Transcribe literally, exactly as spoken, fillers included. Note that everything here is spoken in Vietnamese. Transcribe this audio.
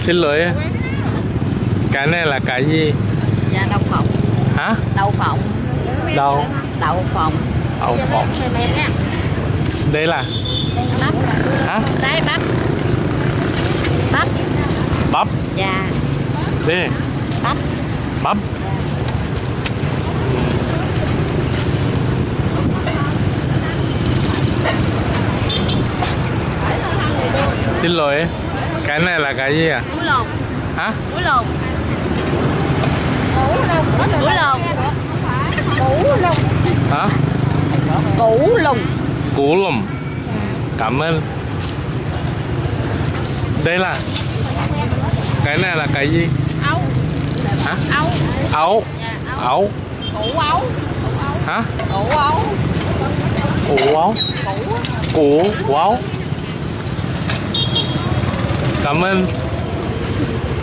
Xin lỗi, cái này là cái gì? Dạ đậu phộng. Hả? Đậu phộng. Đậu. Đậu phộng. Đậu phộng. Đây là Bắp. hả? Đây bắp. Bắp. Bắp. Dạ. Đây này. Bắp. Bắp. Xin lỗi, cái này là cái gì à? Củ lồn. Hả? Củ lồn. Củ lồn. Củ lồn. Hả? Củ lồn. Củ lùm. Cảm ơn. Đây là cái này là cái gì? Ấu. Hả? Ấu. Ấu. Dạ, Ấu. Củ ấu. Hả? Củ ấu. Củ ấu. Củ. Củ ấu. Cảm ơn.